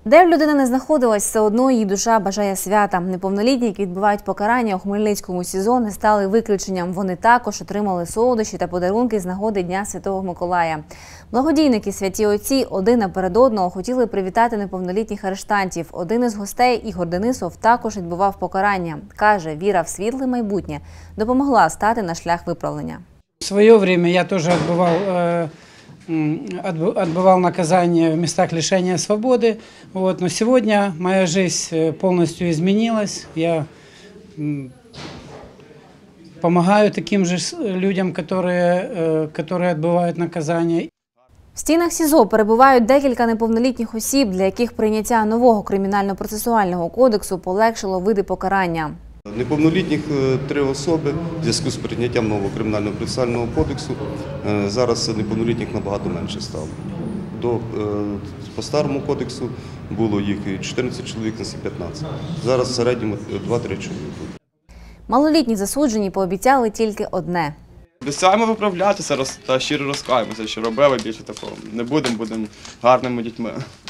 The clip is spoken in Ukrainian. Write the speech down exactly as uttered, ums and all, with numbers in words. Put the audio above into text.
Де б людина не знаходилась, все одно її душа бажає свята. Неповнолітні, які відбувають покарання у Хмельницькому СІЗО, не стали виключенням. Вони також отримали солодощі та подарунки з нагоди Дня Святого Миколая. Благодійники «Святі Отці» один наперед одного хотіли привітати неповнолітніх арештантів. Один із гостей, Ігор Денисов, також відбував покарання. Каже, віра в світле майбутнє допомогла стати на шлях виправлення. В своє час я теж відбував отбывал наказание в местах лишения свободы. Вот. Но сегодня моя жизнь полностью изменилась. Я помогаю таким же людям, которые, которые отбывают наказание. В стінах СІЗО перебувають декілька неповнолітніх осіб, для яких прийняття нового кримінально-процесуального кодексу полегшило види покарання. Неповнолітніх три особи в зв'язку з прийняттям нового кримінального процесуального кодексу. Зараз неповнолітніх набагато менше стало. До, по старому кодексу було їх чотирнадцять чоловік на п'ятнадцять. Зараз в середньому два-три чоловіки. Малолітні засуджені пообіцяли тільки одне. Обіцяємо виправлятися та щиро розкаємося, що робили більше такого. Не будемо, будемо гарними дітьми.